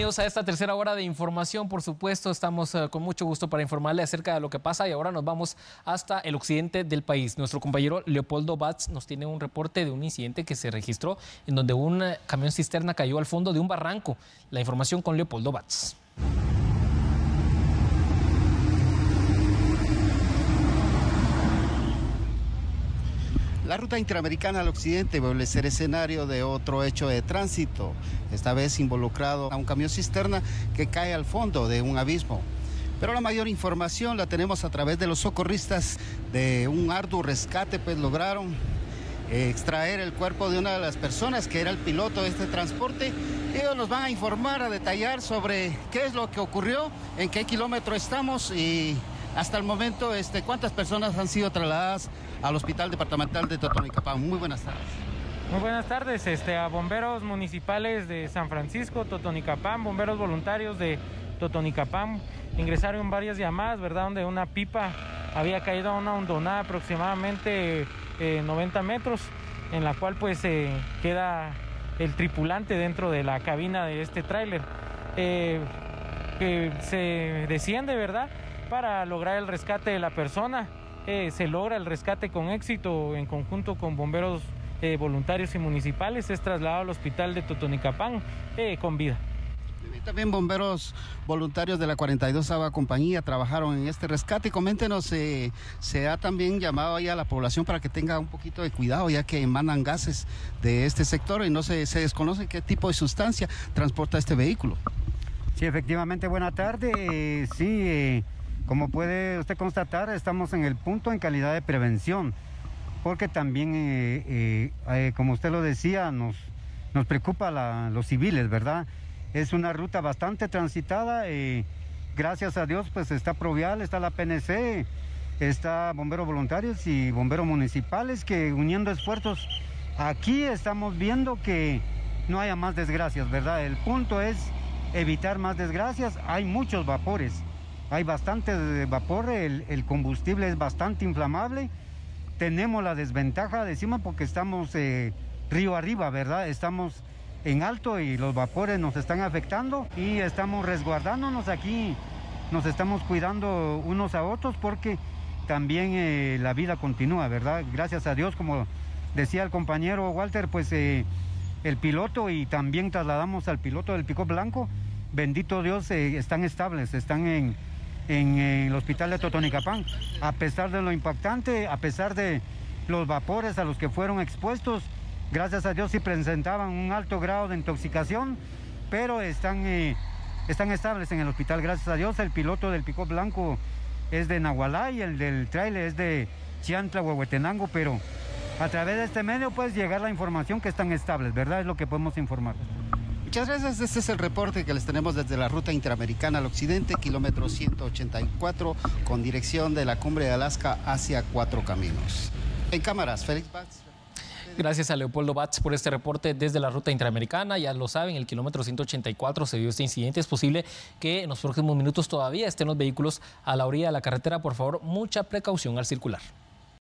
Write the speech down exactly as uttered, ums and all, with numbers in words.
Bienvenidos a esta tercera hora de información. Por supuesto, estamos uh, con mucho gusto para informarle acerca de lo que pasa y ahora nos vamos hasta el occidente del país. Nuestro compañero Leopoldo Batz nos tiene un reporte de un incidente que se registró en donde un uh, camión cisterna cayó al fondo de un barranco. La información con Leopoldo Batz. La ruta interamericana al occidente vuelve a ser escenario de otro hecho de tránsito, esta vez involucrado a un camión cisterna que cae al fondo de un abismo. Pero la mayor información la tenemos a través de los socorristas de un arduo rescate, pues lograron eh, extraer el cuerpo de una de las personas que era el piloto de este transporte. Ellos nos van a informar, a detallar sobre qué es lo que ocurrió, en qué kilómetro estamos y hasta el momento este, cuántas personas han sido trasladadas al Hospital Departamental de Totonicapán. Muy buenas tardes. Muy buenas tardes este, a bomberos municipales de San Francisco, Totonicapán, bomberos voluntarios de Totonicapán. Ingresaron varias llamadas, ¿verdad?, donde una pipa había caído a una hondonada aproximadamente eh, noventa metros, en la cual pues eh, queda el tripulante dentro de la cabina de este tráiler. Eh, que se desciende, ¿verdad?, para lograr el rescate de la persona. Eh, se logra el rescate con éxito en conjunto con bomberos eh, voluntarios y municipales. Es trasladado al hospital de Totonicapán eh, con vida. También bomberos voluntarios de la cuarenta y dos Compañía trabajaron en este rescate. Coméntenos, eh, se ha también llamado ahí a la población para que tenga un poquito de cuidado, ya que emanan gases de este sector y no se, se desconoce qué tipo de sustancia transporta este vehículo. Sí, efectivamente, buena tarde. Eh, sí, eh... Como puede usted constatar, estamos en el punto en calidad de prevención, porque también, eh, eh, eh, como usted lo decía, nos, nos preocupa la, los civiles, ¿verdad? Es una ruta bastante transitada, eh, gracias a Dios, pues está Provial, está la P N C, está bomberos voluntarios y bomberos municipales que uniendo esfuerzos, aquí estamos viendo que no haya más desgracias, ¿verdad? El punto es evitar más desgracias, hay muchos vapores. Hay bastante vapor, el, el combustible es bastante inflamable. Tenemos la desventaja, decimos, porque estamos eh, río arriba, ¿verdad? Estamos en alto y los vapores nos están afectando y estamos resguardándonos aquí, nos estamos cuidando unos a otros porque también eh, la vida continúa, ¿verdad? Gracias a Dios, como decía el compañero Walter, pues eh, el piloto y también trasladamos al piloto del Pick-up Blanco. Bendito Dios, eh, están estables, están en... En, en el hospital de Totonicapán, a pesar de lo impactante, a pesar de los vapores a los que fueron expuestos, gracias a Dios sí presentaban un alto grado de intoxicación, pero están, eh, están estables en el hospital, gracias a Dios. El piloto del Pick-up Blanco es de Nahualá y el del tráiler es de Chiantla, Huehuetenango, pero a través de este medio puede llegar la información que están estables, ¿verdad? Es lo que podemos informar. Muchas gracias, este es el reporte que les tenemos desde la ruta interamericana al occidente, kilómetro ciento ochenta y cuatro, con dirección de la cumbre de Alaska hacia Cuatro Caminos. En cámaras, Félix Batz. Gracias a Leopoldo Batz por este reporte desde la ruta interamericana. Ya lo saben, el kilómetro ciento ochenta y cuatro se dio este incidente. Es posible que en los próximos minutos todavía estén los vehículos a la orilla de la carretera. Por favor, mucha precaución al circular.